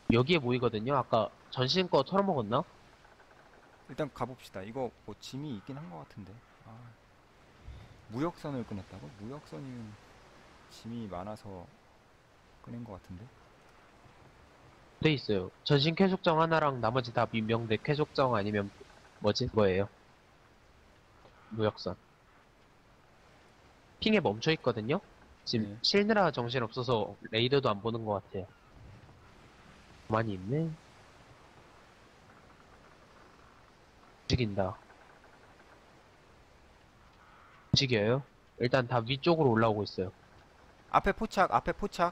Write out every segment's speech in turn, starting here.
여기에 모이거든요. 아까 전신 거 털어먹었나? 일단 가봅시다. 이거 뭐 짐이 있긴 한 것 같은데. 아, 무역선을 끊었다고? 무역선이면 짐이 많아서 꺼낸 것 같은데. 돼 있어요. 전신 쾌속정 하나랑 나머지 다 민병대 쾌속정 아니면 뭐지? 뭐예요? 무역선. 핑에 멈춰 있거든요. 지금 네. 실느라 정신 없어서 레이더도 안 보는 것 같아요. 많이 있네. 움직인다. 움직여요? 일단 다 위쪽으로 올라오고 있어요. 앞에 포착, 앞에 포착.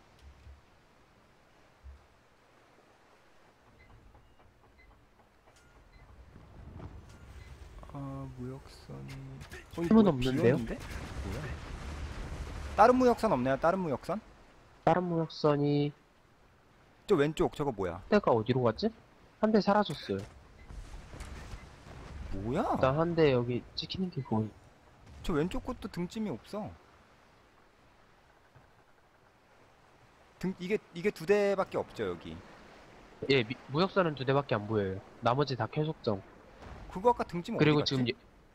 아, 무역선이. 이거 힘은 뭐야? 없는데요? 비었는데? 뭐야? 다른 무역선 없나요? 다른 무역선? 다른 무역선이 저 왼쪽 저거 뭐야? 때가 어디로 갔지? 한 대 사라졌어요. 뭐야? 일단 한 대 여기 찍히는 게 보이. 저 왼쪽 것도 등짐이 없어. 이게 두 대밖에 없죠, 여기. 예, 무역선은 두 대밖에 안 보여요. 나머지 다 쾌속정. 그거 아까 등짐 어디 그리고 갔지? 지금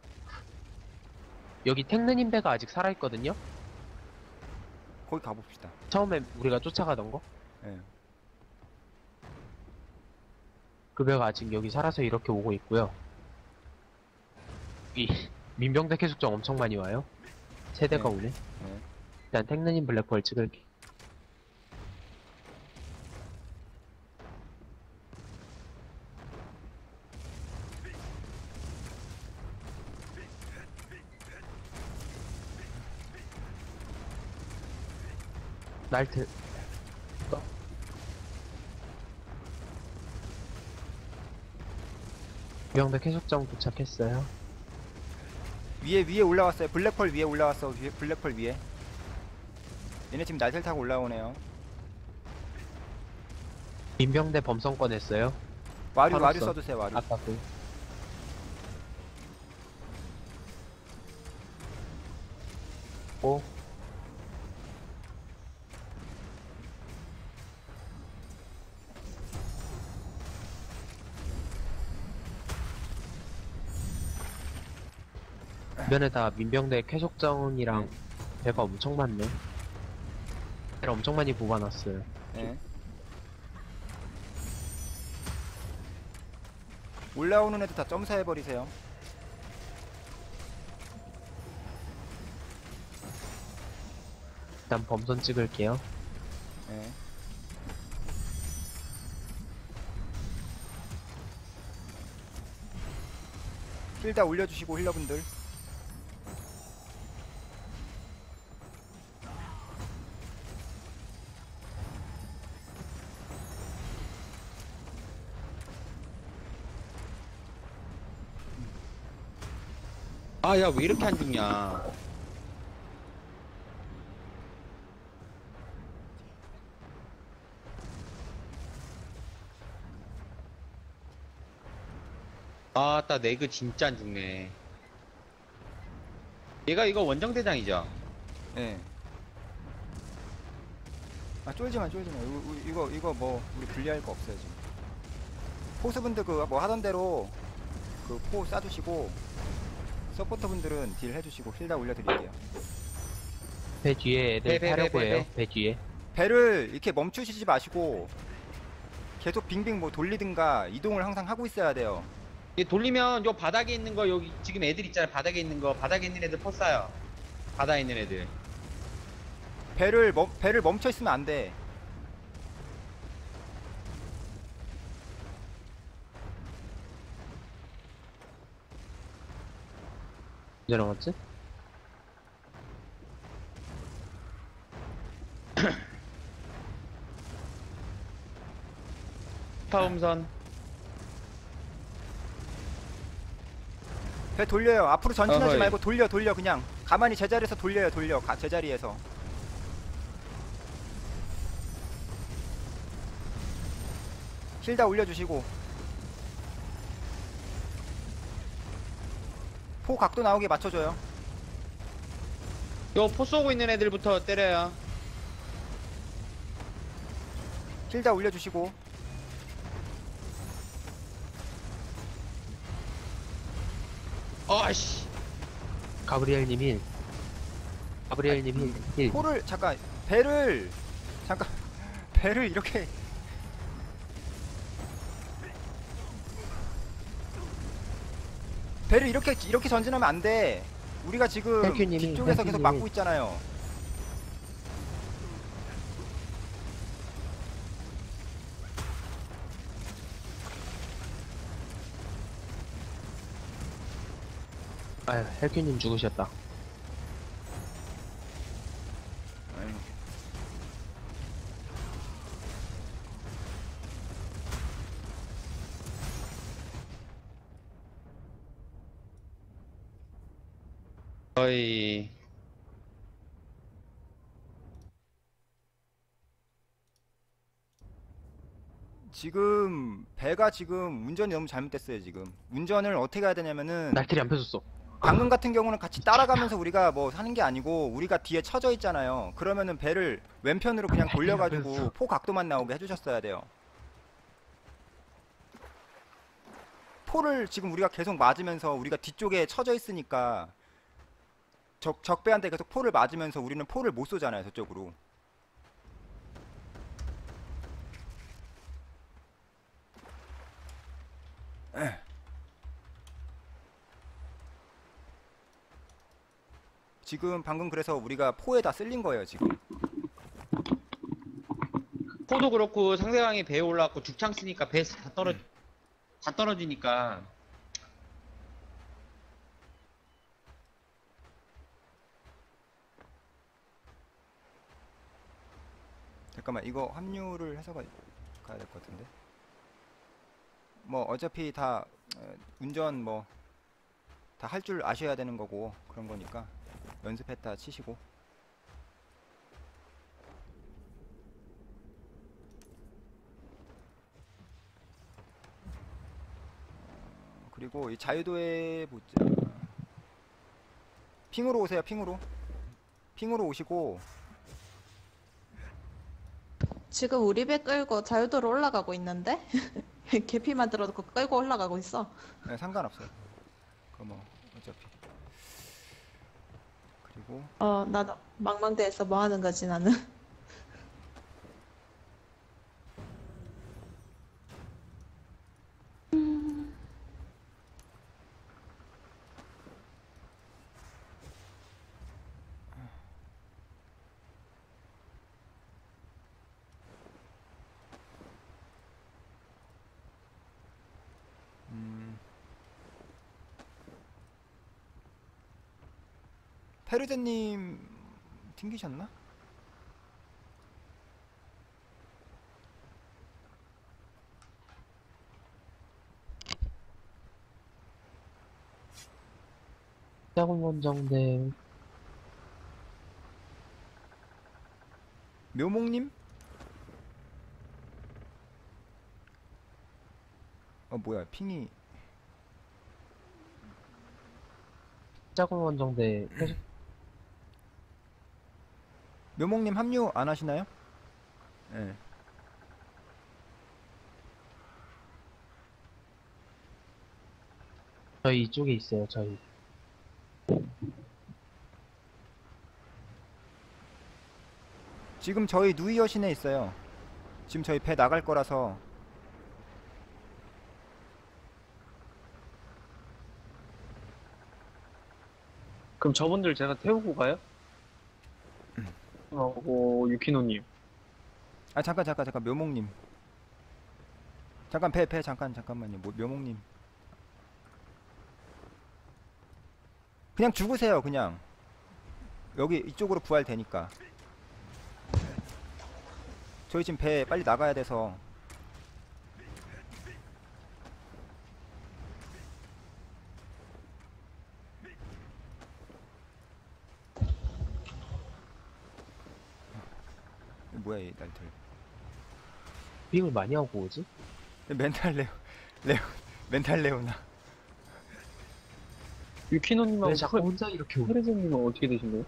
여기 탱느님 배가 아직 살아있거든요? 거기 가봅시다. 처음에 우리가 쫓아가던 거? 예. 그 배가 아직 여기 살아서 이렇게 오고 있고요. 이 민병대 쾌속정 엄청 많이 와요. 세 대가 네. 오네. 네. 일단 탱느님 블랙펄 찍을게. 날트. 민병대 쾌속정 도착했어요. 위에 올라왔어요. 블랙펄 위에 올라왔어. 블랙펄 위에. 얘네 지금 날틀 타고 올라오네요. 민병대 범성 꺼냈어요. 와류 환호선. 써주세요. 와류. 아까 그. 오. 주변에 다 민병대 쾌속정이랑 배가 엄청 많네. 배를 엄청 많이 뽑아놨어요. 네. 올라오는 애들 다 점사해버리세요. 일단 범선 찍을게요. 네. 힐 다 올려주시고 힐러분들. 아, 야, 왜 이렇게 안 죽냐? 아, 따 내그 진짜 안 죽네. 얘가 이거 원정대장이죠? 예. 아 쫄지마. 이거 뭐 우리 분리할 거 없어요 지금. 포스분들 그 뭐 하던 대로 그 포 쏴주시고 서포터분들은 딜 해주시고 힐 다 올려드릴게요. 배 뒤에 애들 배, 타려고 배, 해요. 배 뒤에. 배를 이렇게 멈추시지 마시고 계속 빙빙 뭐 돌리든가 이동을 항상 하고 있어야 돼요. 얘 돌리면 요 바닥에 있는 거, 여기 지금 애들 있잖아. 바닥에 있는 거. 바닥에 있는 애들 퍼싸요. 바닥에 있는 애들. 배를 멈춰 있으면 안 돼. 언제 나왔지? 파음선. 배 돌려요. 앞으로 전진하지 어허이. 말고 돌려 그냥 가만히 제자리에서 돌려요. 제자리에서. 힐 다 올려주시고 포 각도 나오게 맞춰줘요. 요 포 쏘고 있는 애들부터 때려요. 힐 다 올려주시고 아씨. 가브리엘님 힐. 가브리엘님 힐. 포를 잠깐 배를 잠깐 배를 이렇게 배를 이렇게 전진하면 안 돼. 우리가 지금 헬큐님이, 뒤쪽에서 계속 헬큐님이. 막고 있잖아요. 아유, 헬큐님 죽으셨다. 아유. 거의 지금 배가 지금 운전이 너무 잘못됐어요. 지금 운전을 어떻게 해야 되냐면은 날틀이 안 펴졌어. 방금 같은 경우는 같이 따라가면서 우리가 뭐 하는 게 아니고 우리가 뒤에 쳐져 있잖아요. 그러면은 배를 왼편으로 그냥 돌려가지고 포 각도만 나오게 해주셨어야 돼요. 포를 지금 우리가 계속 맞으면서 우리가 뒤쪽에 쳐져 있으니까 적배한테 계속 포를 맞으면서 우리는 포를 못 쏘잖아요. 저쪽으로. 지금 방금 그래서 우리가 포에다 쓸린 거예요. 지금. 포도 그렇고 상대방이 배에 올라왔고 죽창 쓰니까 배 다 떨어지니까. 잠깐만 이거 합류를 해서 가야 될 것 같은데. 뭐 어차피 다 운전 뭐 다 할 줄 아셔야 되는 거고 그런 거니까 연습했다 치시고. 그리고 이 자유도에 보자. 핑으로 오세요. 핑으로 오시고. 지금 우리 배 끌고 자유도로 올라가고 있는데? 계피만 들어놓고 끌고 올라가고 있어. 네, 상관없어요. 그거 뭐 어차피. 그리고 나도 망망대해서 뭐 하는 거지, 나는? 페르제님 튕기셨나? 시작은 원정대. 묘목님? 뭐야 핑이. 시작은 원정대. 묘목님 합류 안 하시나요? 네. 저희 이쪽에 있어요, 저희. 지금 저희 누이어 시내 있어요. 지금 저희 배 나갈 거라서. 그럼 저분들 제가 태우고 가요? 하고 유키노님. 아 잠깐 묘목님. 잠깐 배 잠깐만요. 묘목님. 그냥 죽으세요. 그냥 여기 이쪽으로 부활되니까. 저희 지금 배 빨리 나가야 돼서. 뭐야 이 날들. 빙을 많이 하고 오지? 멘탈 레오나. 유키노님하고 왜 자꾸 혼자 이렇게 오지? 페르제님은 어떻게 되신 거예요?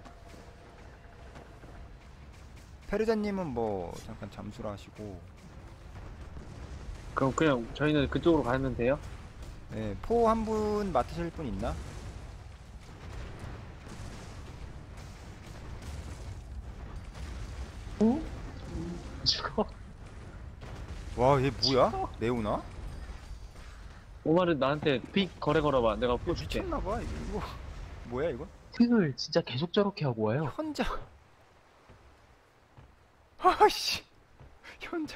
페르자님은 뭐 잠깐 잠수를 하시고. 그럼 그냥 저희는 그쪽으로 가면 돼요? 네, 포 한 분 맡으실 분 있나? 죽어. 와, 얘 뭐야? 레오나? 오마르 나한테 픽 거래 걸어봐. 내가 풀어줄게. 미쳤나봐. 이거 뭐야 이거? 핑을 진짜 계속 저렇게 하고 와요. 현자. 아씨, 현자.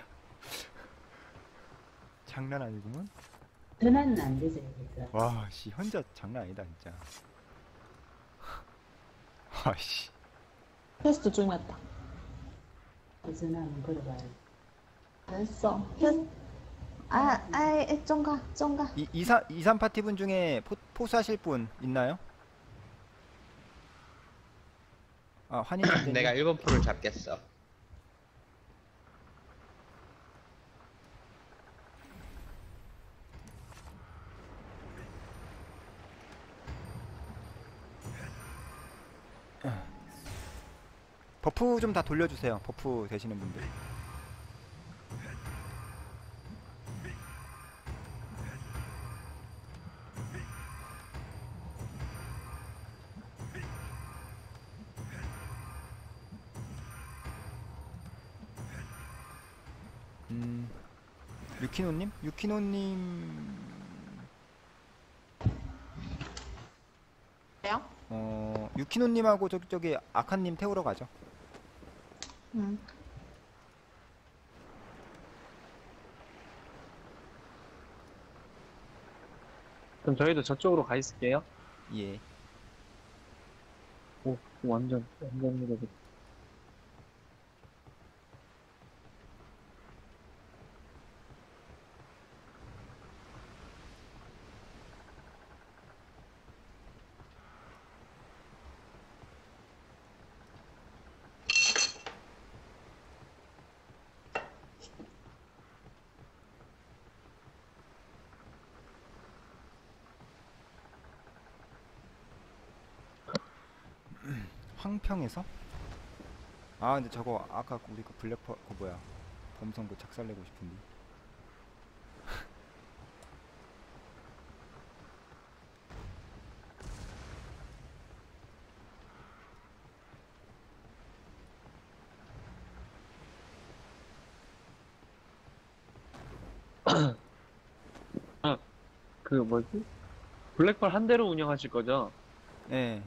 장난 아니구먼. 전화는 안 되죠, 여기서. 와, 씨, 현자 장난 아니다 진짜. 아씨. 퀘스트 중이었다. 전화 한번 걸어봐요. 됐어. 좀 가. 이삼 파티 분 중에 포수 하실 분 있나요? 아, 환희 선생님. 내가 1번 풀을 잡겠어. 버프 좀 다 돌려주세요. 버프 되시는 분들. 유키노님? 유키노님, 왜요? 유키노님하고 저기 아카님 태우러 가죠. 응. 그럼 저희도 저쪽으로 가 있을게요. 예. 오, 완전 무적이. 황평에서? 아, 근데 저거 아까 우리 그 블랙퍼 그 뭐야, 범성도 작살내고 싶은데. 그 뭐지? 블랙펄 한 대로 운영하실 거죠? 예.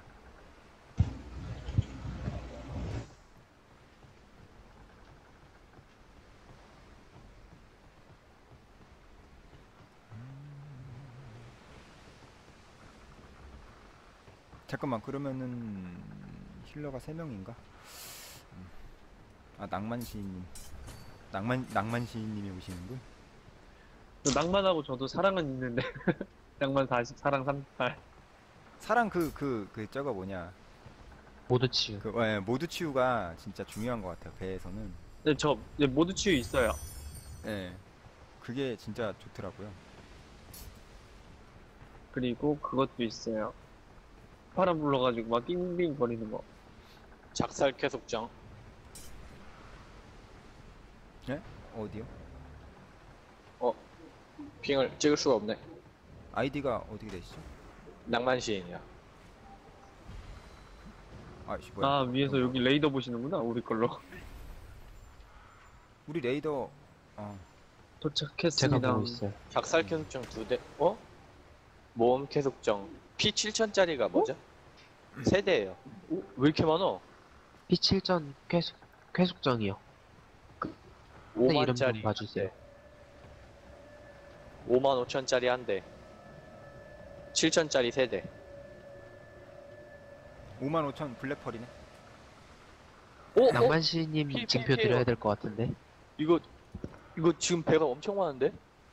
잠깐만, 그러면은 힐러가 3명인가? 아, 낭만시인님. 낭만시인님이 오시는군. 저 낭만하고 저도 사랑은 있는데 낭만 40, 사랑 38. 사랑 저거 뭐냐. 모두 치유. 모두 치유가 진짜 중요한 것 같아요, 배에서는. 네, 저 모두 치유 있어요. 예. 그게 진짜 좋더라고요. 그리고 그것도 있어요. 바람 불러가지고 막 빙빙 거리는 거. 작살 쾌속정. 예? 어디요? 빙을 찍을 수가 없네. 아이디가 어떻게 되시죠? 낭만 시인이야. 아이씨, 뭐야. 아, 위에서 여기 레이더 보시는구나, 우리 걸로. 우리 레이더, 제가 도착했습니다. 보고 있어요. 작살 쾌속정 2대. 모험 쾌속정. P 7000짜리가 뭐죠? 세대예요. 왜 이렇게 많어? P7전 쾌속정이요. 이름 좀 5만짜리 봐주세요. 55,000짜리 한 대. 7,000짜리 세대. 55,000 블랙펄이네. 낭만시님 피, 징표 피, 드려야 될 것 같은데. 이거 지금 배가 엄청 많은데?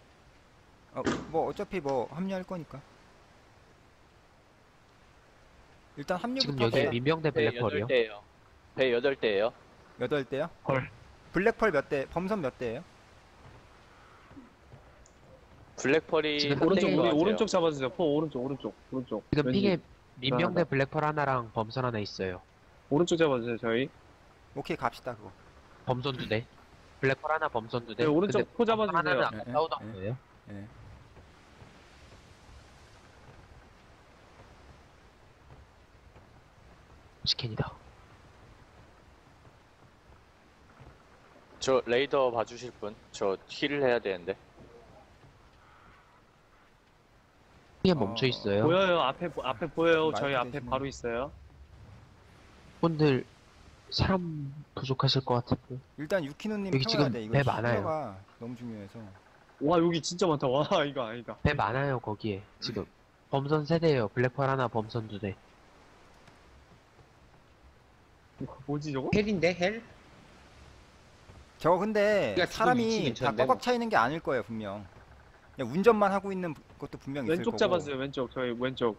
뭐 어차피 뭐 합류할 거니까. 일단 지금 합류부터 여기 합시다. 민병대 배 블랙펄이요. 8대예요. 배 8대예요. 8대요? 헐. 블랙펄 몇 대, 범선 몇 대예요? 블랙펄이 지금 한 오른쪽, 대인 것 우리 같아요. 오른쪽 잡아주세요. 오른쪽. 지금 왠지. 핑에 민병대 불안하다. 블랙펄 하나랑 범선 하나 있어요. 오른쪽 잡아주세요, 저희. 오케이, 갑시다 그거. 범선 2대. 블랙펄 하나, 범선 2대. 네, 오른쪽 포 잡아주세요. 하나는 아까 예, 싸우던 예. 거예요. 예. 스캔이다. 저 레이더 봐주실 분? 저 힐을 해야 되는데. 힐이 멈춰 있어요. 보여요. 앞에 보여요. 마이크 저희 앞에 대신에. 바로 있어요. 분들 사람 부족하실 것 같은데. 일단 유키노님 여기 태워야 지금 돼. 이거 배 많아요. 힐러가 너무 중요해서. 와 여기 진짜 많다. 와 이거 아니다. 배 많아요 거기에 지금. 범선 세대예요. 블랙펄 하나, 범선 2대. 이거 뭐지 저거? 헬인데 헬? 저거 근데 우리가 지금 사람이 위치 다 근처인데 꽉꽉 차 있는 게 아닐 거예요 분명. 그냥 운전만 하고 있는 것도 분명 있을 왼쪽 거고. 잡았어요. 왼쪽 저희 왼쪽.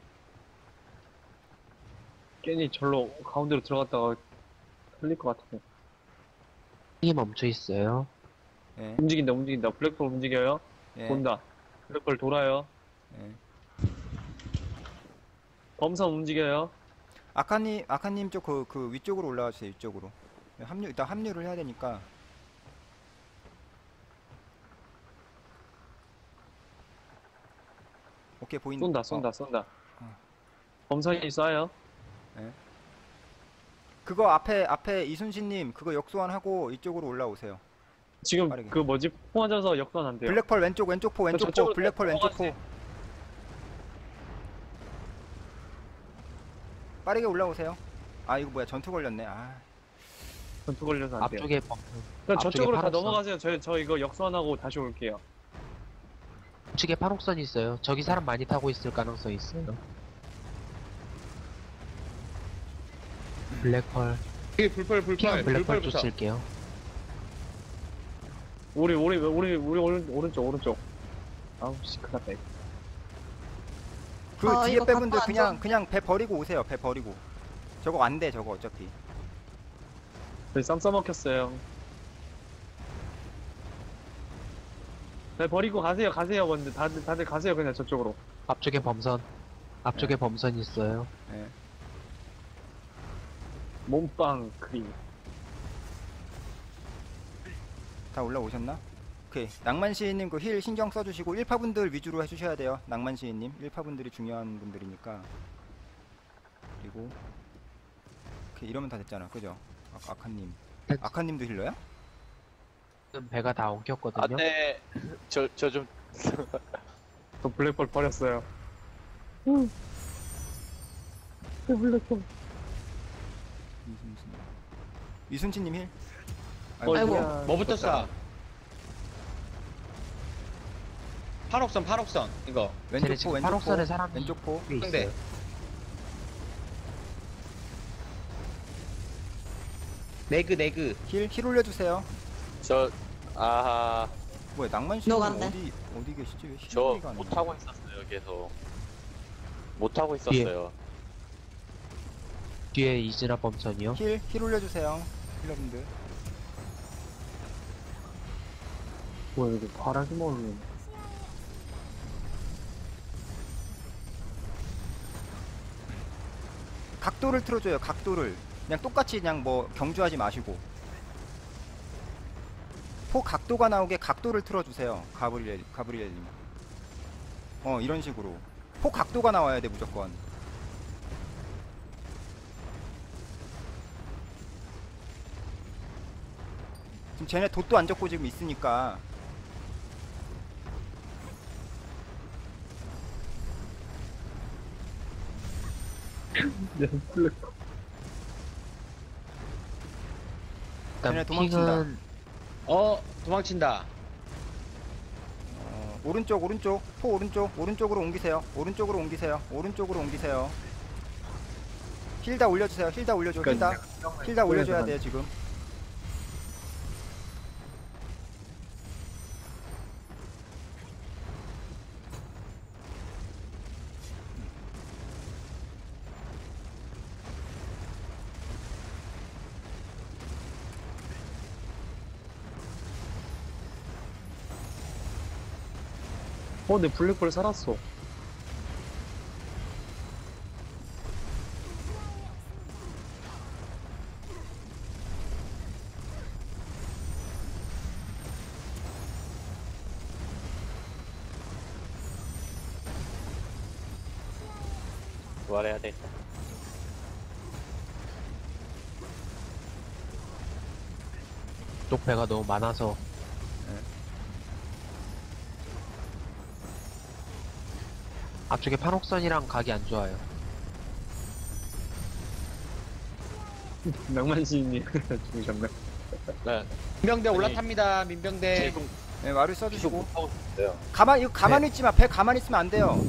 괜히 절로 가운데로 들어갔다가 흘릴 것 같은데. 힐이 멈춰 있어요. 예, 움직인다. 블랙홀 움직여요. 예, 본다. 블랙홀 돌아요. 예. 범선 움직여요. 아카님 쪽 그 위쪽으로 올라와 주세요. 위쪽으로. 일단 합류를 해야 되니까. 오케이 보인다. 쏜다. 어. 범선이 쏴요. 그거 앞에 이순신님 그거 역소환하고 이쪽으로 올라오세요. 지금 빠르게. 그 뭐지? 포 맞아서 역전 안 돼요. 블랙펄 왼쪽 포 저쪽으로 블랙펄 왼쪽 포. 넘어가지. 빠르게 올라오세요. 아 이거 뭐야 전투 걸렸네. 아 전투 걸려서 안 돼요. 앞쪽에 범선. 그럼 앞쪽에 저쪽으로 다 파란선. 넘어가세요. 저 이거 역선하고 다시 올게요. 우측에 파록선이 있어요. 저기 사람 많이 타고 있을 가능성이 있어요. 블랙펄. 여기 불펄 피한 블랙펄 불펄부터. 쫓을게요. 우리 오른쪽. 아우 씨 큰일 났다 이거. 그 아, 뒤에 이거 빼분들 갖고 안 그냥 배 버리고 오세요. 배 버리고. 저거 안 돼 저거 어차피. 저희 쌈 싸먹혔어요. 네, 버리고 가세요 먼저. 다들 가세요 그냥 저쪽으로. 앞쪽에 범선. 앞쪽에 범선 있어요. 예. 몸빵 크림. 다 올라오셨나? 오케이. 낭만시인님 그 힐 신경 써주시고 1파분들 위주로 해주셔야 돼요. 낭만시인님 1파분들이 중요한 분들이니까. 그리고 오케이 이러면 다 됐잖아. 그죠? 아카님. 아카님도 힐러야? 지금 배가 다 엉켰거든요. 안돼. 저 좀 저 블랙볼 버렸어요. 이순신님 힐? 아이고. 뭐부터 쏴? 파록선 이거. 쟤네 왼쪽 지금 포 왼쪽 파록선에 포 사람이 왼쪽 포. 꽤 근데 있어요. 내그 힐 올려주세요. 뭐야 낭만시인님 녹았네. 어디 계시지? 왜 저 힐러가 안 못 오냐? 하고 있었어요. 계속 못 하고 있었어요. 뒤에 이즈나 범선이요. 힐 올려주세요. 힐러분들. 뭐야 이거 파란색 먹는. 각도를 틀어줘요. 각도를 그냥 똑같이 그냥 뭐 경주하지 마시고 포 각도가 나오게 각도를 틀어주세요. 가브리엘님. 이런 식으로 포 각도가 나와야 돼 무조건. 지금 쟤네 돛도 안 적고 지금 있으니까. 일단 쟤네 도망친다. 핑은 도망친다. 오른쪽 포 오른쪽으로 옮기세요. 오른쪽으로 옮기세요. 힐 다 올려주세요. 힐 다 올려줘. 힐 다 올려줘야 돼요 지금. 근데 블랙볼 살았어. 부활해야 돼. 쪽 배가 너무 많아서. 앞쪽에 판옥선이랑 각이 안 좋아요. 낭만시인님 죽으셨네. 네. 민병대 아니, 올라탑니다. 민병대. 제공 네, 마루 계속 써주시고. 못하고 있어요. 이거 가만히 있지 마. 배 가만히 있으면 안 돼요.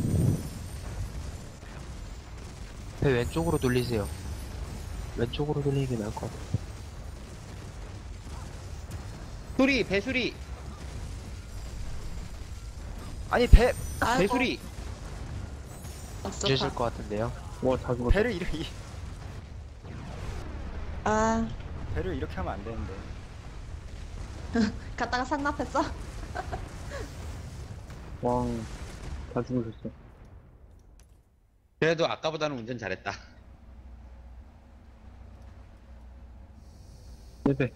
배 왼쪽으로 돌리세요. 왼쪽으로 돌리는 게 나을 것 같아요. 수리 배수리 아니, 아이고, 배수리. 늦으실 없었다. 것 같은데요. 와, 다 죽었다. 배를 이렇게, 아, 배를 이렇게 하면 안 되는데. 갔다가 상납했어? 왕, 다 죽으셨어. 그래도 아까보다는 운전 잘했다. 네네.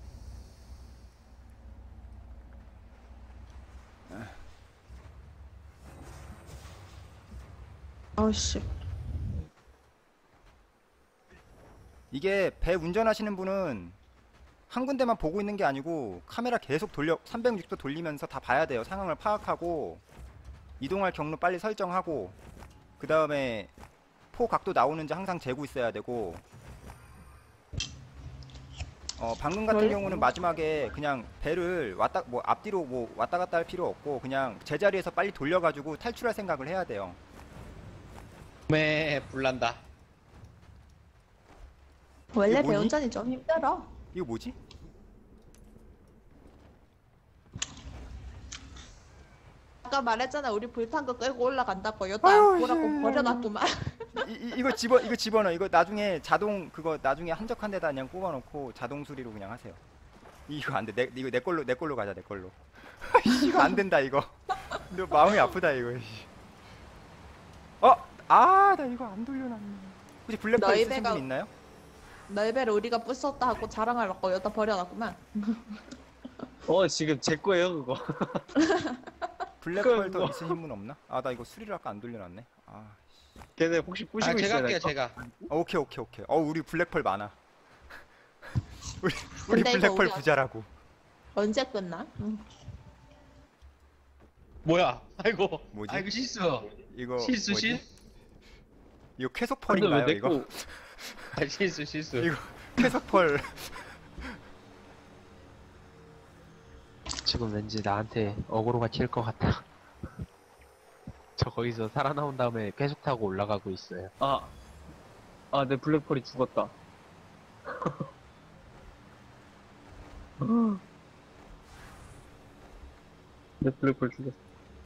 어우씨. 이게 배 운전하시는 분은 한 군데만 보고 있는 게 아니고 카메라 계속 360도 돌리면서 다 봐야 돼요. 상황을 파악하고 이동할 경로 빨리 설정하고 그 다음에 포 각도 나오는지 항상 재고 있어야 되고 방금 같은 경우는 마지막에 그냥 배를 앞뒤로 왔다 갔다 할 필요 없고 그냥 제자리에서 빨리 돌려가지고 탈출할 생각을 해야 돼요. 매 불난다. 원래 이게 뭐니? 배운전이 좀 힘들어. 이거 뭐지? 아까 말했잖아, 우리 불탄 거 끌고 올라간다고. 여기다 아유, 보라고 씨. 버려놨구만. 이거 집어넣어. 이거 나중에 그거 나중에 한적한 데다 그냥 꼽아놓고 자동 수리로 그냥 하세요. 이거 안 돼. 이거 내 걸로 가자, 내 걸로. 이거 안 된다, 이거. 너 마음이 아프다, 이거. 나 이거 안 돌려놨네. 혹시 블랙홀 너희 있으신 배가- 분 있나요? 너희 배를 우리가 부쉈다 하고 자랑하려고 여기다 버려놨구만. 지금 제 거예요, 그거. 블랙홀 더 그거. 있으신 분 없나? 나 이거 수리를 아까 안 돌려놨네. 걔네 혹시 부시고 제가 있어요? 할게요. 나 제가. 오케이. 우리 블랙홀 많아. 우리 근데 이거 블랙홀 우리 부자라고. 언제 끝나? 뭐야? 아이고. 뭐지? 아이고 실수. 이거 실수 뭐지? 실. 이거 근데 쾌속펄인가요, 왜 이거? 내꺼 아, 실수. 이거 쾌속펄. 지금 왠지 나한테 어그로가 칠 것 같아. 저 거기서 살아나온 다음에 계속 타고 올라가고 있어요. 내 블랙펄이 죽었다. 내 블랙펄 죽였어.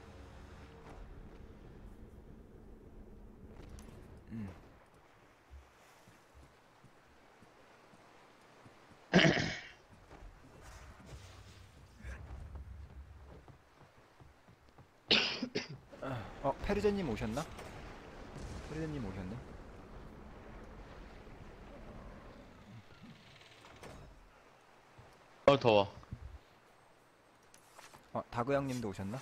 페르제님 오셨나? 페르제님 오셨네. 더워. 다그양님도 오셨나?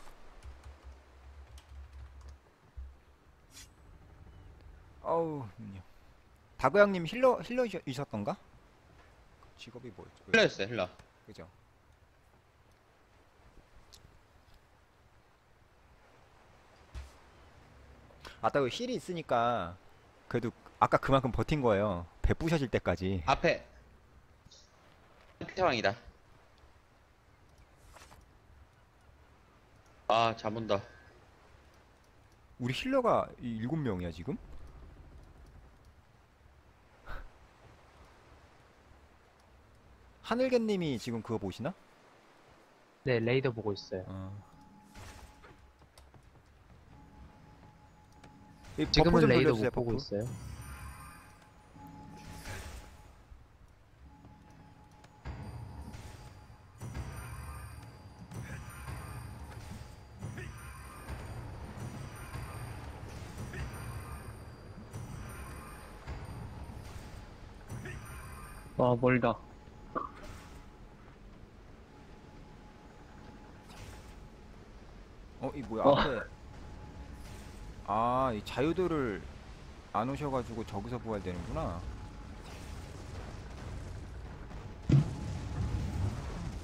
눈요. 다그양님 힐러이셨던가? 직업이 뭐였죠? 흘러였어요. 흘러. 그죠? 그 힐이 있으니까 그래도 아까 그만큼 버틴 거예요. 배 부셔질 때까지. 앞에. 상황이다. 잠 온다. 우리 힐러가 7명이야 지금? 하늘개님이 지금 그거 보시나? 네, 레이더 보고 있어요. 버프 지금은 좀 레이더 돌려주세요, 못 보고 버프. 있어요. 멀다. 이 뭐야 앞에 이 자유도를 안 오셔가지고 저기서 부활되는구나.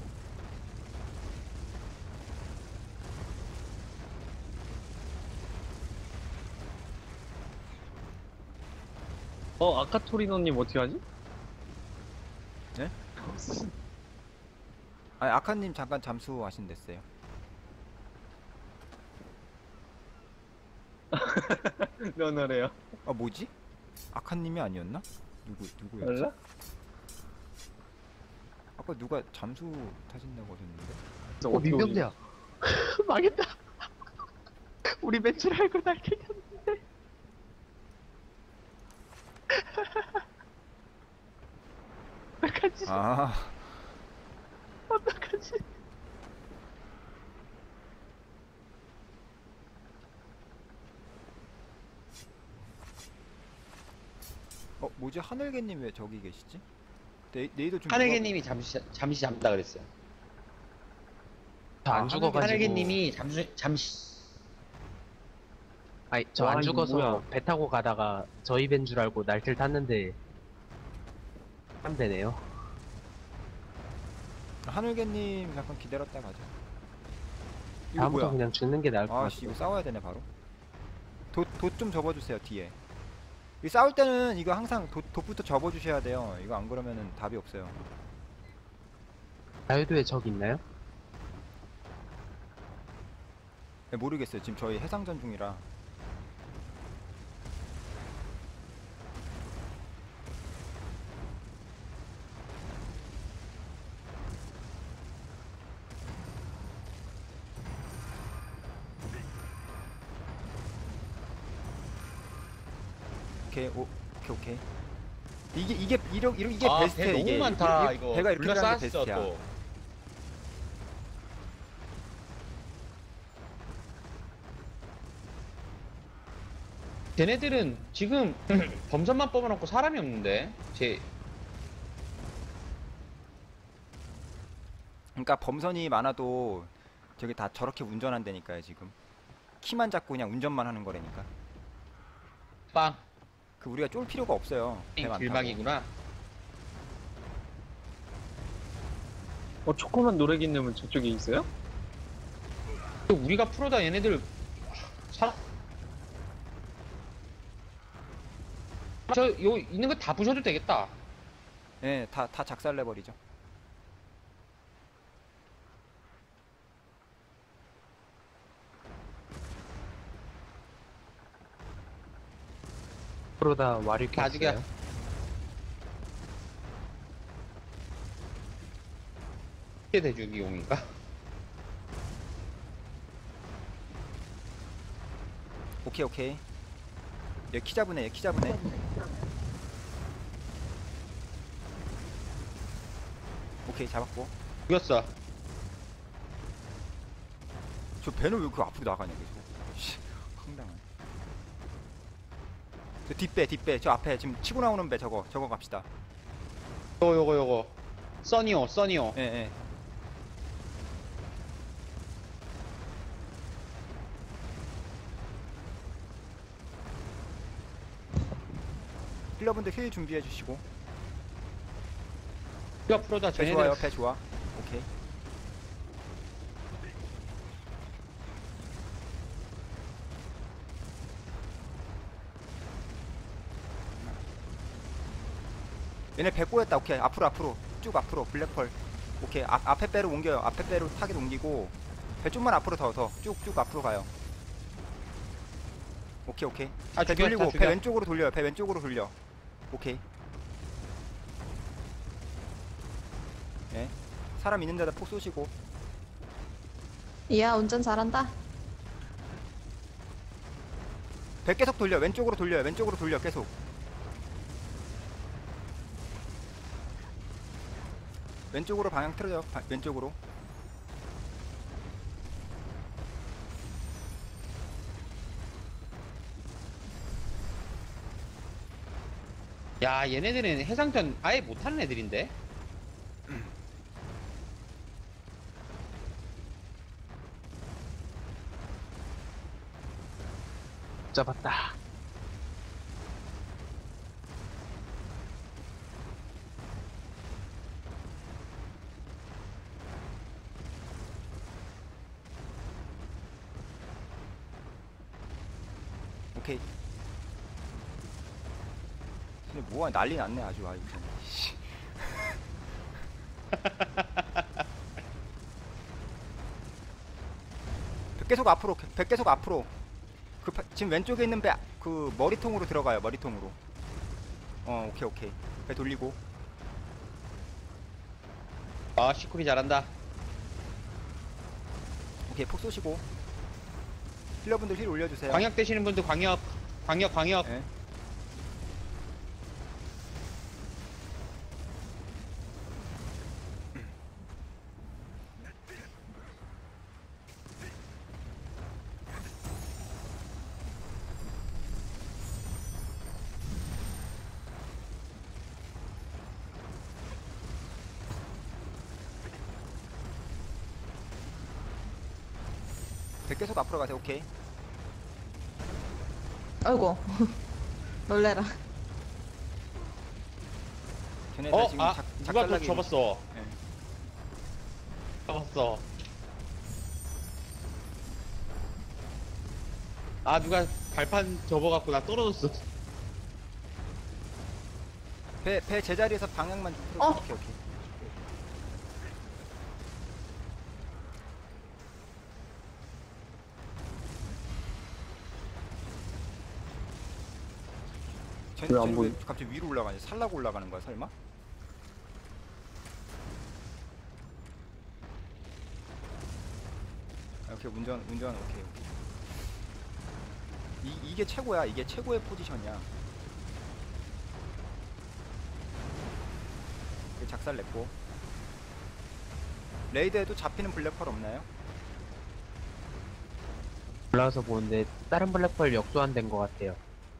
아카토리노님 어떻게 하지? 아니 아카님 잠깐 잠수하신댔어요. 면허래요. 아 뭐지? 아카님이 아니었나? 누구였지? 몰라? 아까 누가 잠수 타신다고 하셨는데? 그래서 어, 어떻게 민병대야. 망했다. 우리 매출 알고 날 캐겼는데. 어떡하지? 아 어떡하지? 뭐지? 하늘개님 왜 저기 계시지? 네이도 좀 하늘개님이 잠시 잠다 그랬어요. 저 안 아, 죽어가지고. 하늘개님이 잠시 아니, 저 와, 안 이거 죽어서 뭐야. 배 타고 가다가 저희 밴 줄 알고 날틀 탔는데 안 되네요. 하늘개님 잠깐 기다렸다 가자. 이거 다음부터 뭐야? 그냥 죽는 게 나을 것 아씨 같아. 이거 싸워야 되네 바로. 돛 좀 접어주세요 뒤에. 이 싸울 때는 이거 항상 돛부터 접어주셔야 돼요. 이거 안 그러면은 답이 없어요. 자유도에 적 있나요? 네, 모르겠어요. 지금 저희 해상전 중이라. 오케이. 이게 아, 베스트야. 배 너무 이게 많다. 이거 배가 이렇게 둘러쌌어, 들어가는 게 베스트야. 또. 걔네들은 지금 범선만 뽑아놓고 사람이 없는데 그러니까 범선이 많아도 저기 다 저렇게 운전한다니까요 지금. 키만 잡고 그냥 운전만 하는 거라니까. 빵 그 우리가 쫄 필요가 없어요. 배 많다고. 길막이구나. 초코만 노래기님은 저쪽에 있어요? 우리가 프로다 얘네들 요 있는 거 다 부셔도 되겠다. 네, 다 작살내 버리죠. 프로다 와릴 게 나중에 없어요. 대주기용인가? 오케이. 얘 키 잡으네. 오케이 잡았고. 죽였어. 저 배는 왜 그 앞으로 나가냐 계속. 씨, 황당한. 저 뒷배. 저 앞에 지금 치고 나오는 배 저거 갑시다. 요거. 써니오. 예. 힐러분들 힐 준비해 주시고. 우리가 프로다 배 쟤네들. 좋아요. 배 좋아. 오케이. 얘네 배 꼬였다. 오케이. 앞으로. 쭉 앞으로. 블랙펄. 오케이. 앞에 배로 옮겨요. 앞에 배로 타겟 옮기고. 배 좀만 앞으로 더. 쭉 앞으로 가요. 오케이. 아, 배 죽여, 돌리고 다 배 죽여. 왼쪽으로 돌려요. 배 왼쪽으로 돌려. 오케이. 예. 사람 있는 데다 폭 쏘시고. 이야, 운전 잘한다. 배 계속 돌려. 왼쪽으로 돌려요. 계속. 왼쪽으로 방향 틀어요. 왼쪽으로. 야, 얘네들은 해상전 아예 못하는 애들인데? 잡았다. 오케이. 근데 뭐야 난리 났네 아주 아유. 씨. 계속 앞으로, 계속 앞으로. 지금 왼쪽에 있는 그 머리통으로 들어가요. 머리통으로. 오케이 오케이. 배 돌리고. 아 시쿠리 잘한다. 오케이 폭 쏘시고. 힐러분들 힐 올려주세요. 광역 되시는 분들 광역. 예. 계속 앞으로 가세요. 오케이. 아이고. 놀래라. 쟤네들 지금 아 누가 또 작살나기- 접었어. 예. 접었어. 아 누가 발판 접어갖고 나 떨어졌어. 배 제자리에서 방향만 좀 틀어. 어? 오케이 오케이. 왜안 쟤는 보이- 왜 갑자기 위로 올라가냐? 살라고 올라가는 거야 설마? 오케이 운전 오케이. 이게 최고야. 이게 최고의 포지션이야. 작살 냈고. 레이드에도 잡히는 블랙펄 없나요? 올라와서 보는데 다른 블랙펄 역소환된 것 같아요.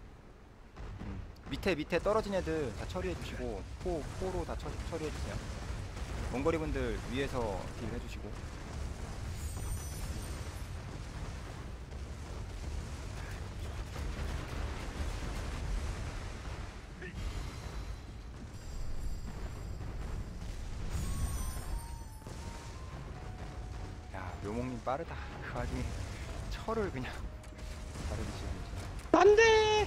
밑에 떨어진 애들 다 처리해 주시고 포로 다 처리해 주세요. 원거리 분들 위에서 딜 해주시고. 야 묘목님 빠르다. 그 와중에 철을 그냥 바르시고. 안돼.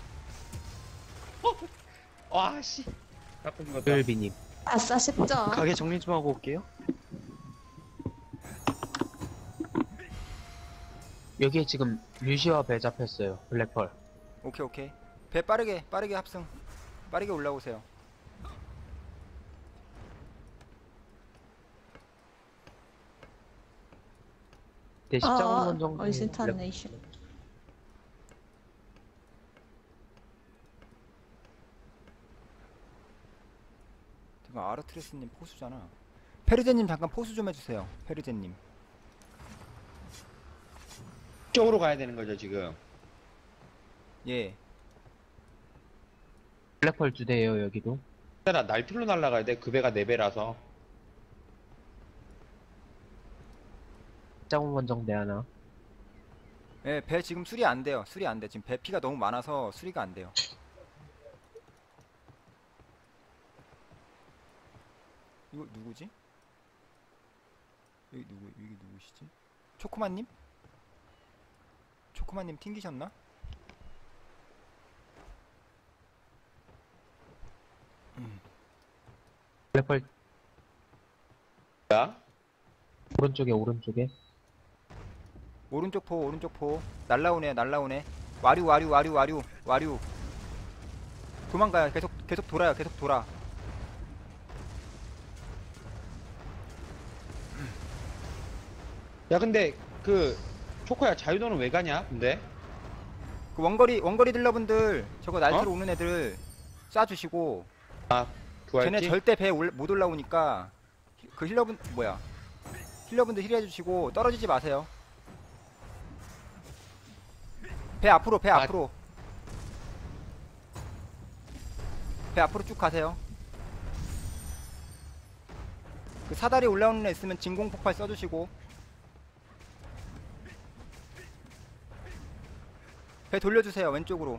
와씨. 자꾸 죽었다. 별비님. 아싸 쉽죠? 가게 정리 좀 하고 올게요. 여기에 지금 류시와 배 잡혔어요. 블랙펄. 오케이. 배 빠르게 합승. 빠르게 올라오세요. 대십자군 정도. 얼씬탔네 이씨. 지금 아르트레스님 포수잖아. 페르제님 잠깐 포수 좀 해주세요. 페르제님. 쪽으로 가야 되는 거죠 지금. 예. 블랙펄 2대예요 여기도. 나 날틀로 날아가야 돼. 그 배가 4배라서. 십자군 원정대 하나. 예, 배 지금 수리 안 돼요. 수리 안 돼. 지금 배 피가 너무 많아서 수리가 안 돼요. 이거 누구지? 이게 누구시지? 초코만님? 초코만님 튕기셨나? 블랙펄 야? 오른쪽에. 오른쪽 포. 날라오네. 와류. 도망가요. 계속 돌아요. 계속 돌아. 야 근데 그 초코야 자유도는 왜 가냐? 근데 그 원거리 딜러분들 저거 날트로 오는 애들 쏴주시고. 쟤네 구할지? 절대 배 못 올라오니까 그 힐러분들 힐해주시고 떨어지지 마세요. 배 앞으로. 배 앞으로 쭉 가세요. 그 사다리 올라오는 애 있으면 진공 폭발 써주시고. 배 돌려주세요. 왼쪽으로.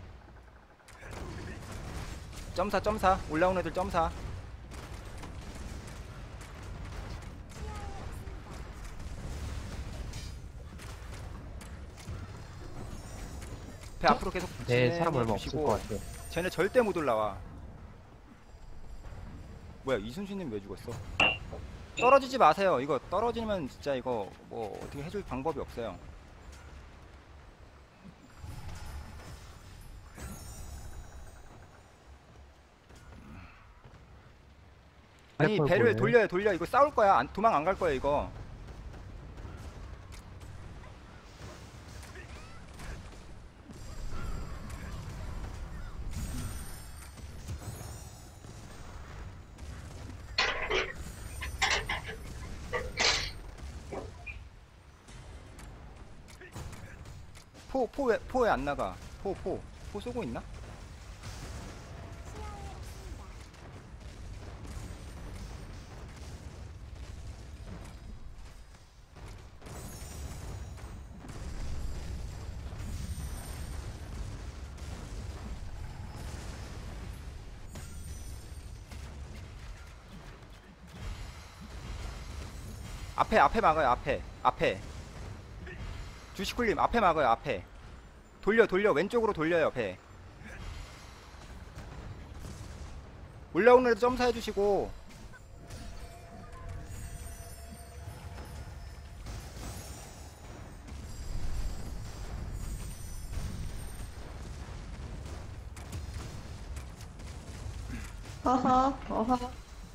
점사 올라오는 애들 점사. 배 앞으로 계속 네, 사람 얼마 없을 진행해주시고. 것 같아요. 쟤네 절대 못 올라와. 뭐야, 이순신님 왜 죽었어? 떨어지지 마세요. 이거 떨어지면 진짜 이거 뭐 어떻게 해줄 방법이 없어요. 아니 헐, 배를 뭐예요? 돌려 이거 싸울 거야. 도망 안 갈 거야 이거. 포 왜 안 나가? 포 쏘고 있나? 앞에 막아요. 앞에 주시쿨님 앞에 막아요. 앞에 돌려 왼쪽으로 돌려요. 배 올라오는 애도 점사해 주시고. 어허, 어허.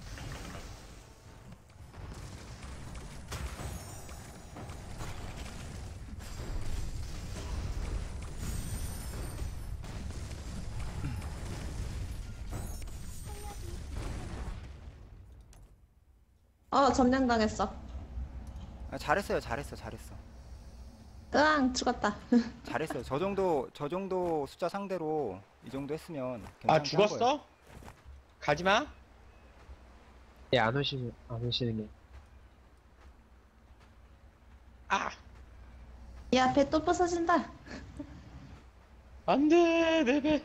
점령당했어. 아, 잘했어. 으앙, 죽었다. 잘했어요. 저 정도 숫자 상대로 이 정도 했으면 아, 괜찮게 한 거예요. 죽었어? 가지마. 예, 안 오시는 게. 아, 야, 배 또 부서진다. 안 돼, 내 배.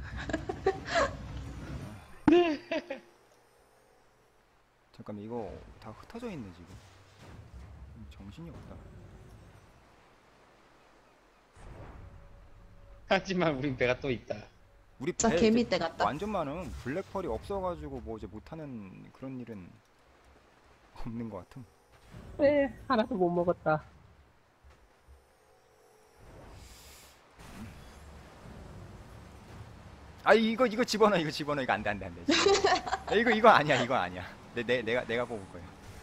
잠깐만 이거 다 흩어져 있네 지금. 정신이 없다. 하지만 우린 배가 또 있다. 우리 진짜 배 개미 이제 때 같다. 완전 많음. 블랙펄이 없어가지고 뭐 이제 못하는 그런 일은 없는 것 같음. 네, 하나도 못 먹었다. 아 이거 집어넣어. 이거 안돼. 이거 아니야. 내가 뽑을 거야.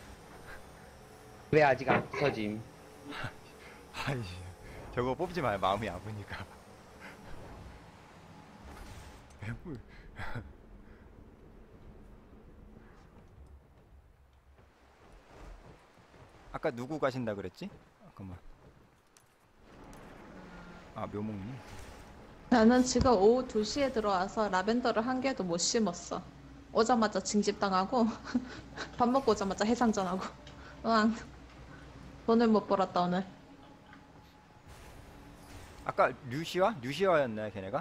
왜 아직 안 부서짐? 아이 저거 뽑지 마요. 마음이 아프니까. 왜 아까 누구 가신다 그랬지? 잠깐만. 아 묘목님. 나는 지금 오후 2시에 들어와서 라벤더를 한 개도 못 심었어. 오자마자 징집당하고 밥 먹고 오자마자 해상전하고. 으앙. 돈을 못 벌었다 오늘. 아까 류시아였나요 걔네가?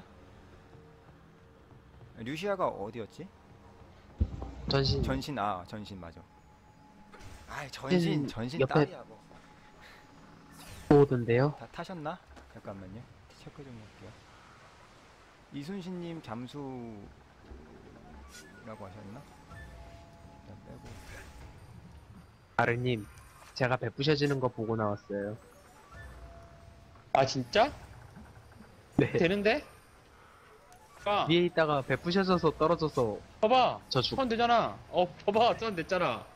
류시아가 어디였지? 전신 전신 맞아. 아 전신 옆에- 딸이야 뭐. 오던데요. 다 타셨나? 잠깐만요. 체크 좀 할게요. 이순신님 잠수라고 하셨나? 일단 빼고. 아르님, 제가 배 부셔지는 거 보고 나왔어요. 아, 진짜? 네. 되는데? 아, 위에 있다가 배 부셔져서 떨어져서 봐봐. 저 죽. 선 되잖아. 봐봐. 선 됐잖아.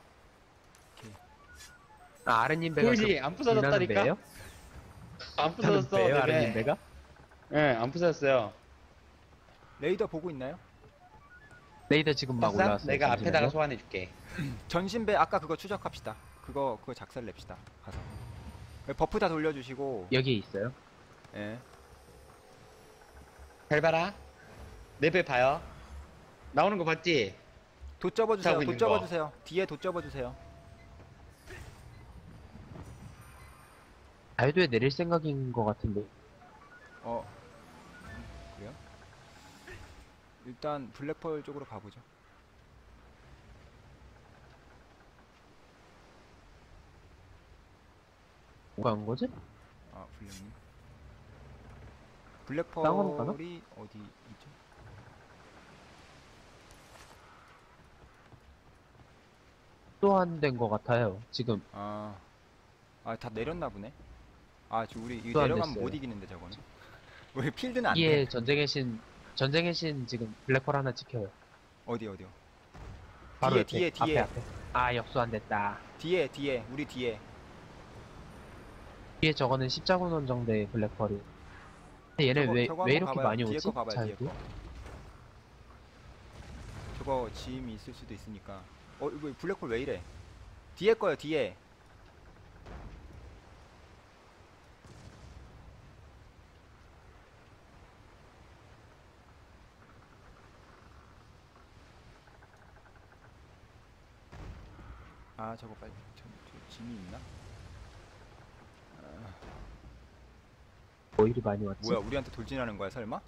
아, 아르님 배가 보이지? 안 부서졌다니까? 배예요? 안 부서졌어. 배예요, 내 아르님 배. 배가? 예, 안 부서졌어요. 레이더 보고 있나요? 레이더 지금 막 봤어? 올라왔어요. 내가 앞에다가 잠시만요. 소환해줄게. 전신배 아까 그거 추적합시다. 그거 작살 냅시다. 가서. 버프 다 돌려주시고. 여기에 있어요. 예. 잘 봐라. 내 배 봐요. 나오는 거 봤지? 돛 접어주세요. 타고 돛 있는 거. 접어주세요. 뒤에 돛 접어주세요. 자유도에 내릴 생각인 것 같은데. 그래요? 일단 블랙펄 쪽으로 가보죠. 뭐가 한 거지? 아 블랙님. 땅으로 가나? 블랙펄이 어디 있죠? 또한 된 것 같아요. 지금 아, 다 내렸나 보네. 우리 이거 또안 내려가면 됐어요. 못 이기는데 저거는. 우리 필드는 안 돼. 이에 전쟁의 신 지금 블랙홀 하나 찍혀요. 어디요? 바로 뒤에, 옆에, 뒤에. 앞에. 아, 역수 안 됐다. 뒤에, 우리 뒤에. 뒤에 저거는 십자군 원정대 블랙홀이. 근데 얘네 저거 왜 한번 이렇게 가봐요. 많이 뒤에 오지? 거 가봐요, 뒤에 자유도? 거. 저거 지임이 있을 수도 있으니까. 이거 블랙홀 왜 이래? 뒤에 거요, 뒤에. 저거 빨리, 저 짐이 있나? 뭐 이리 많이 왔지? 뭐야, 우리한테 돌진하는 거야, 설마?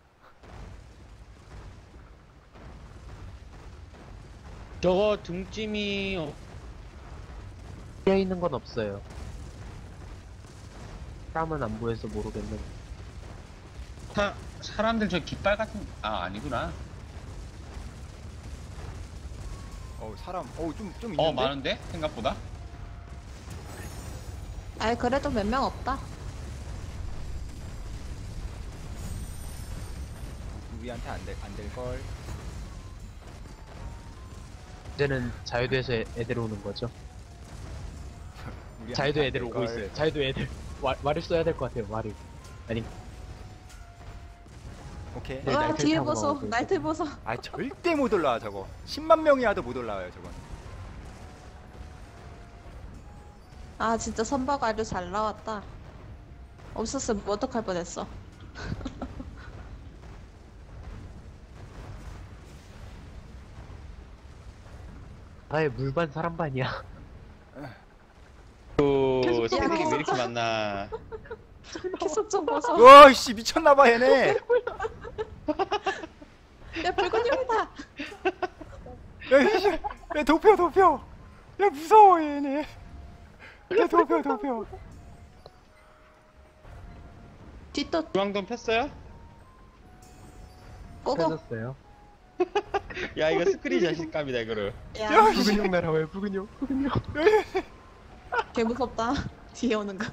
저거 등짐이 뛰어 있는 건 없어요. 땀은 안 보여서 모르겠는데. 사람들 저 깃발 같은 아니구나. 사람, 좀 있는데? 많은데 생각보다. 아이, 그래도 몇 명 없다. 우리한테 안 될걸. 이제는 자유도에서 애들 오는 거죠. 우리한테 자유도 안 애들 오고 될걸. 있어요. 자유도 애들. 말을 써야 될 것 같아요, 말을. 아니, 오케이. 네, 와, 날틀 뒤에 타고 보소. 나오고 날틀 보소. 절대 못 올라와, 저거. 10만 명이 와도 못 올라와요, 저건. 아, 진짜 선박 아주 잘 나왔다. 없었으면 어떡할 뻔했어. 아예 물반 사람반이야. 또 계속 새들이 왜 이렇게 진짜. 많나. 계속 좀 보소. 와, 씨, 미쳤나봐, 얘네. 야, 불꽃님이다. 야, 씨, 야, 도표. 야, 무서워, 얘네. 야, 도표. 뒷도 중앙동 폈어요? 꼬고. 펴졌어요. 야 이거 스크린 자신감이다 이거를. 야, 붉은용 날아와요, 붉은용. 개 무섭다. 뒤에 오는 거.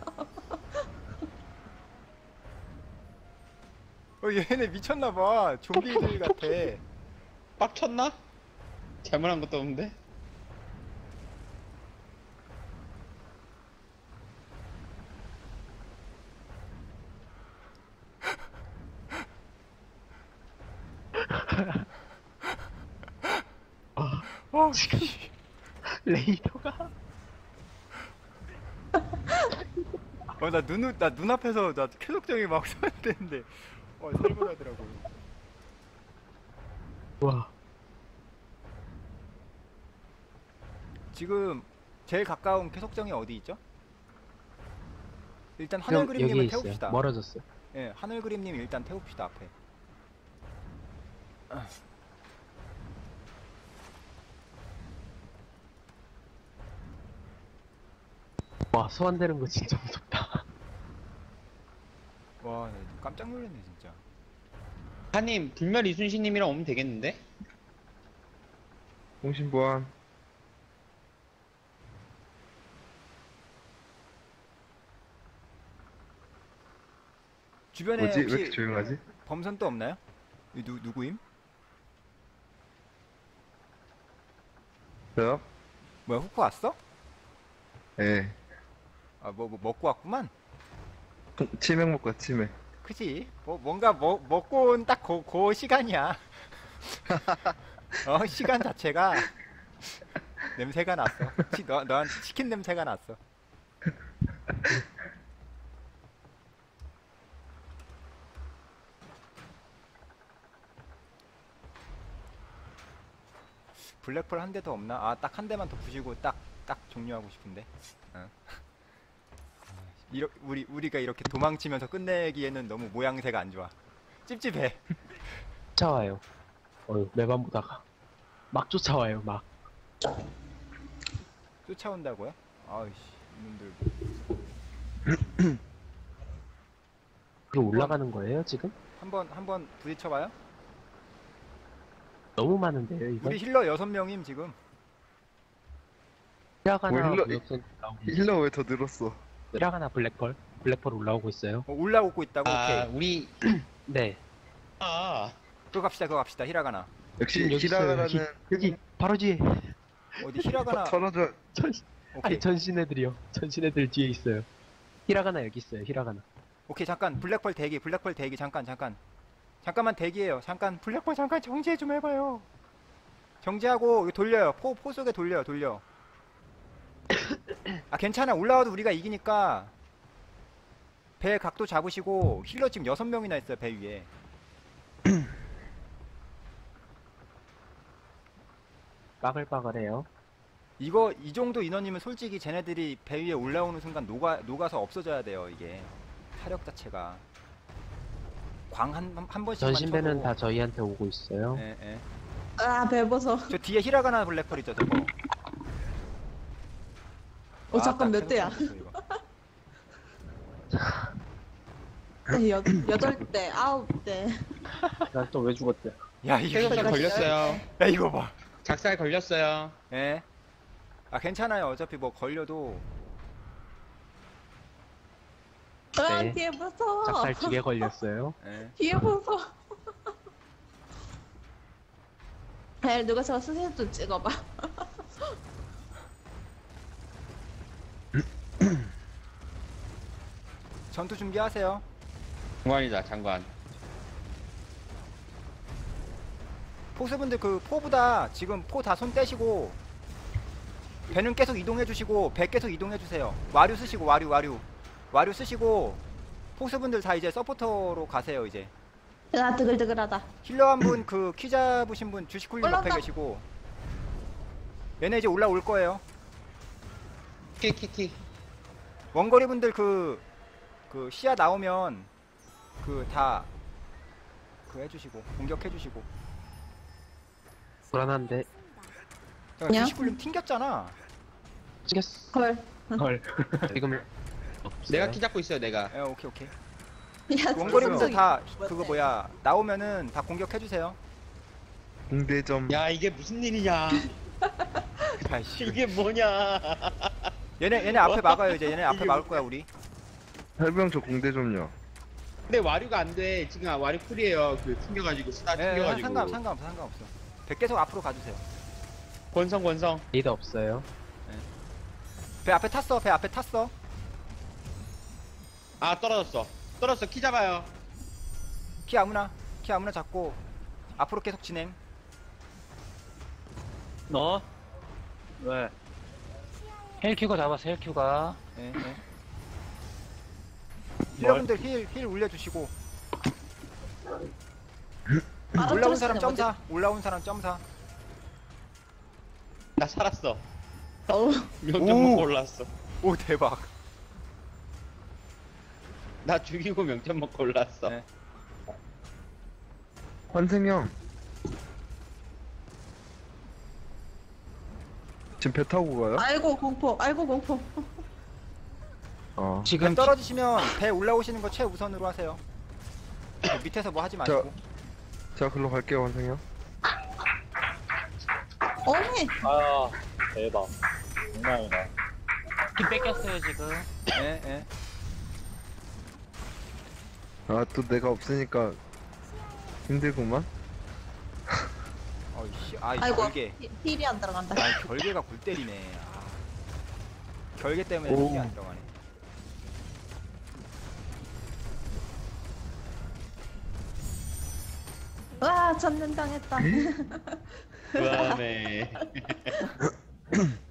얘네 미쳤나봐. 좀비들 같아. 빡쳤나? 잘못한 것도 없는데. 지금 레이더가 나 눈앞에서 나 쾌속정이 막 소환되는데 살벌하더라고. 와 지금 제일 가까운 쾌속정이 어디 있죠? 일단 그럼 하늘그림님을 여기 있어요. 태웁시다. 멀어졌어요. 예, 하늘그림님 일단 태웁시다 앞에. 와 소환되는 거 진짜 무섭다. 와, 나 깜짝 놀랐네 진짜. 하님 불멸 이순신님이랑 오면 되겠는데? 공신보안 주변에 뭐지? 왜 혹시 이렇게 조용하지? 범선 또 없나요? 누구임? 저요? 뭐야, 후쿠 왔어? 예. 뭐 먹고 왔구만. 치맥 먹고 와, 치맥. 그지? 뭔가 먹고 온 딱 그 시간이야. 시간 자체가 냄새가 났어. 너한테 치킨 냄새가 났어. 블랙홀 한 대 더 없나? 딱 한 대만 더 부시고 딱 종료하고 싶은데. 우리가 이렇게 도망치면서 끝내기에는 너무 모양새가 안 좋아. 찝찝해. 쫓아와요. 매번 보다가 막 쫓아와요 막. 쫓아온다고요? 아이씨, 이놈들. 그럼 올라가는 거예요 지금? 한번 부딪혀봐요? 너무 많은데요 이거? 우리 힐러 6명임 지금. 히라가나 힐러- 무역센터 나오고 힐러 왜 더 늘었어? 히라가나 블랙펄 올라오고 있어요. 올라오고 있다고. 아 오케이. 우리 네. 그거 갑시다. 히라가나. 역시 지금 여기 있어요. 히라가나는 여기 바로 뒤에. 어디 히라가나? 털어줘. 오케이. 아니 전신 애들이요. 전신 애들 뒤에 있어요. 히라가나 여기 있어요. 히라가나. 오케이 잠깐 블랙펄 대기 잠깐만 대기해요. 잠깐 블랙펄 잠깐 정지해 좀 해봐요. 정지하고 이거 돌려요. 포 속에 돌려. 아 괜찮아. 올라와도 우리가 이기니까 배 각도 잡으시고 힐러 지금 6명이나 있어요 배 위에. 빠글빠글해요. 이거 이 정도 인원이면 솔직히 쟤네들이 배 위에 올라오는 순간 녹아서 없어져야 돼요. 이게 타력 자체가 광 한 번씩만 전신배는 쳐도. 다 저희한테 오고 있어요. 예. 아 배버서. 저 뒤에 히라가나 블랙펄 있죠 저거. 잠깐 몇 대야? 네, 8대, 9대. 난 또 왜 죽었대? 야 이거 캐릭터 걸렸어요. 야 이거 봐. 작살 걸렸어요. 예. 아 괜찮아요. 어차피 뭐 걸려도 아 네. 뒤에 무서워. 짝살 2개 걸렸어요. 예. 뒤에 무서워. 에 누가 저 스샷 좀 찍어봐. 전투 준비하세요. 장관이다 장관. 포스분들 그 포보다 지금 포 다 손 떼시고 배는 계속 이동해 주시고 배 계속 이동해 주세요. 와류 쓰시고 와류 쓰시고 포스분들 다 이제 서포터로 가세요. 이제 야 드글드글하다. 힐러 한 분 그 키 잡으신 분 주식쿨님 옆에 올라온다. 계시고 얘네 이제 올라올 거예요. 키키키. 원거리 분들 그 시야 나오면 그 다 그 해주시고 공격해 주시고. 불안한데. 그냥? 주식쿨님 튕겼잖아. 찍겠어. 헐. 헐. 지금 내가 키 잡고 있어요 내가. 예, 오케이. 야 원거리 분들 저기 다 뭐야? 그거 뭐야 나오면은 다 공격해 주세요. 공대점. 야 이게 무슨 일이냐. 아이씨. 이게 뭐냐. 얘네 앞에 막아요. 이제 얘네 앞에 막을 거야 우리. 할병 저 공대점요. 근데 와류가 안 돼. 지금 와류 쿨이에요. 그 튕겨가지고 스타 예, 튕겨가지고. 상관없어. 배 계속 앞으로 가주세요. 권성. 리더 없어요. 배 앞에 탔어. 아 떨어졌어. 키 잡아요. 키 아무나 잡고 앞으로 계속 진행. 너? 왜? 헬큐가 잡았어, 헬큐가. 예. 힐러분들 힐 올려주시고 올라온 사람 점사. 나 살았어. 어우. 명점 오. 먹고 올랐어. 오 대박. 나 죽이고 명점 먹고 올랐어. 네. 환승형. 지금 배 타고 가요? 아이고 공포. 어. 배 지금 떨어지시면 배 올라오시는 거 최우선으로 하세요. 그 밑에서 뭐 하지 마시고. 제가 글로 갈게요, 환승형. 어미. 아 대박. 장난이다. 팀 뺏겼어요, 지금. 예. 아, 또 내가 없으니까 힘들구만. 어이씨, 아이 아이고 결계. 힐이 안 들어간다. 아이 결계가 골 때리네. 아. 결계 때문에 오. 힐이 안 들어가네. 와 전면 당했다. 그다음에